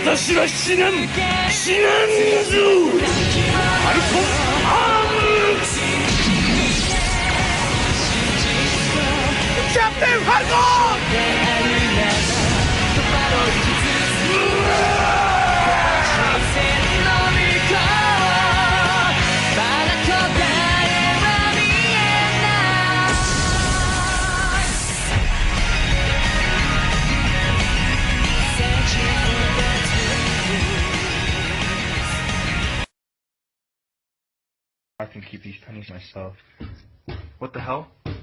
私は死なんぞ。ファルコンアーム。キャプテンファルコン。 I can keep these pennies myself. What the hell?